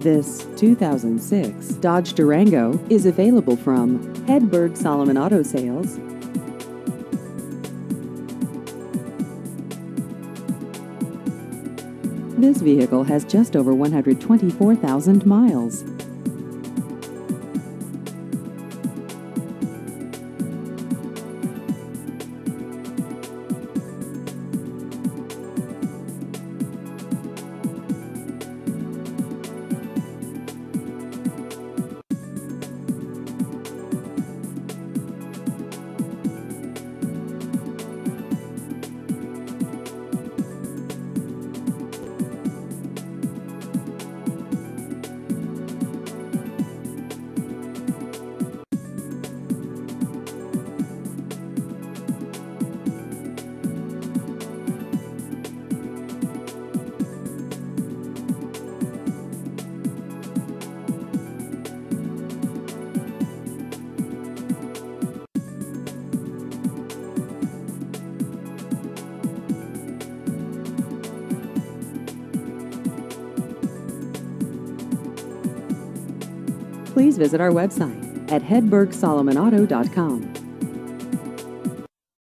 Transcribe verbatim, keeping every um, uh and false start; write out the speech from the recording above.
This two thousand six Dodge Durango is available from Hedberg Solomon Auto Sales. This vehicle has just over one hundred twenty-four thousand miles. Please visit our website at hedberg solomon auto dot com.